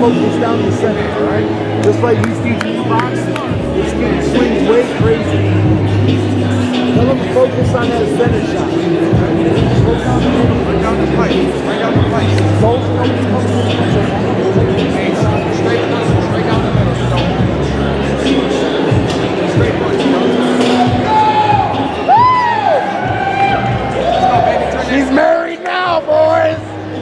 focus down the center, all right? Just like he's teaching you boxing, this kid swings way crazy. Tell him to focus on that center shot. Slow down the middle. Bring down the fight. Bring down the fight. Both always comes in the center. Straight down the middle. Straight punch. She's married now, boys!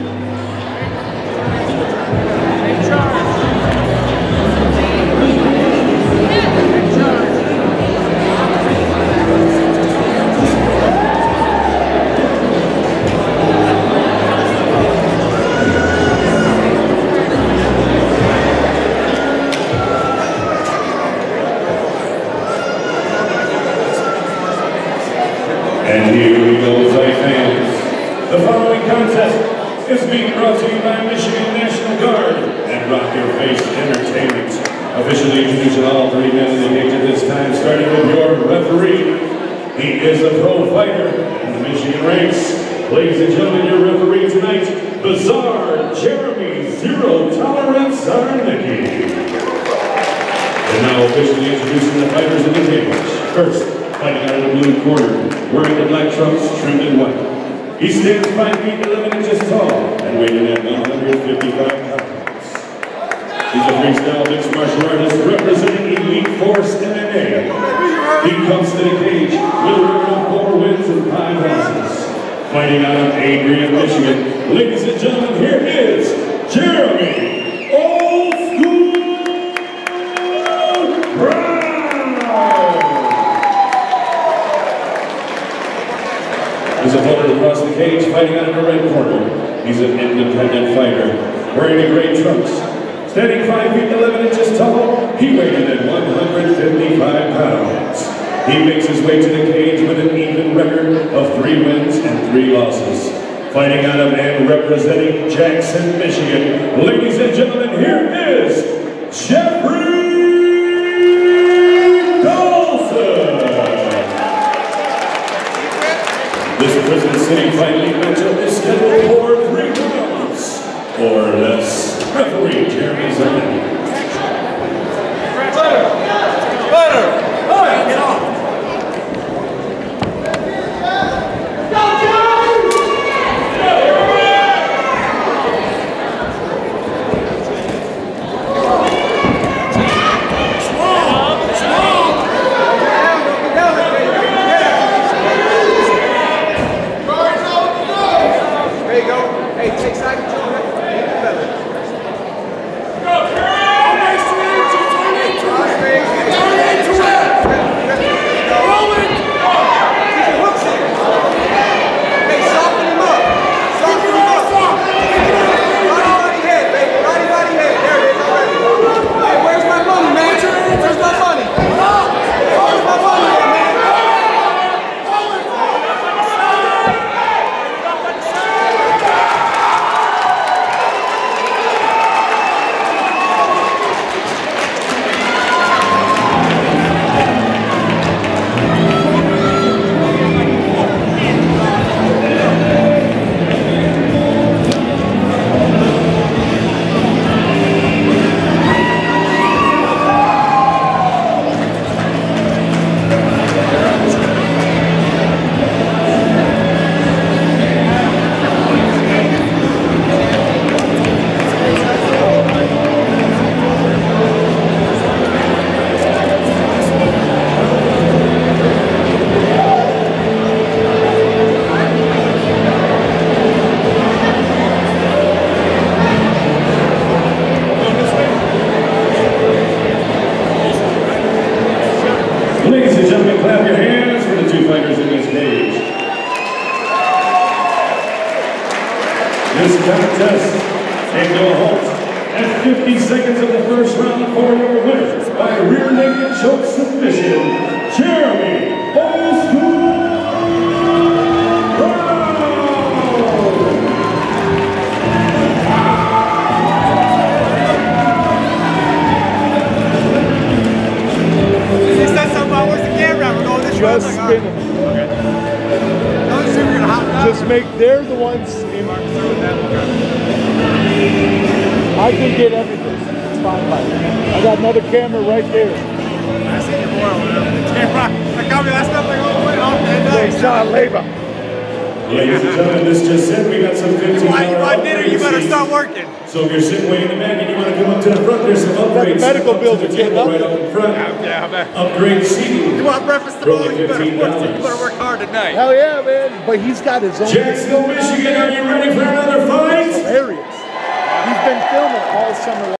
And here we go, fight fans. The following contest is being brought to you by Michigan National Guard and Rock Your Face Entertainment. Officially introducing all three men in the cage at this time, starting with your referee. He is a pro fighter in the Michigan ranks. Ladies and gentlemen, your referee tonight, Bizarre Jeremy Zero Tolerance Zarnicki. And now officially introducing the fighters in the cage. First, fighting out of the blue corner, wearing the black trunks trimmed in white. He stands 5 feet 11 inches tall and weighing at 155 pounds. He's a freestyle mixed martial artist representing Elite Force MMA. He comes to the cage with a record of 4 wins and 5 losses. Fighting out of Adrian, Michigan, ladies and gentlemen, here is Jeremy Old School Brown. His opponent across the cage, fighting out of the red corner. He's an independent fighter, wearing the gray trunks. Standing 5 feet 11 inches tall, he weighed in at 155 pounds. He makes his way to the cage with an even record of 3 wins and 3 losses. Fighting out of and representing Jackson, Michigan. Ladies and gentlemen, here is Jeffrey Dawson. This Prison City Fight League matchup is scheduled for 3 rounds or less. Referee Jeremy Zarnicki. Fighter! Get off! Ladies and gentlemen, clap your hands for the 2 fighters in this cage. This contest came to a halt at 50 seconds of the first round for your winner by rear naked choke submission, Jeremy Old School Brown. Just spin them. Okay. Just make, they're the ones in. I can get everything. spotlight. I got another camera right there. I see your boy over there. The camera. I got me that stuff like all the way off that night. John Labor. Ladies and gentlemen, this just said we got some $15 You want dinner, you better seats. start working. So if you're sitting way in the back and you want to come up to the front, there's some upgrades. medical up to building, the table kid, right up in front. Yeah, man. Upgrade seating. You want breakfast For tomorrow? only You better $15. work hard tonight. Hell yeah, man. But he's got his own. Jacksonville, Michigan, are you ready for another fight? Hilarious. He's been filming all summer long.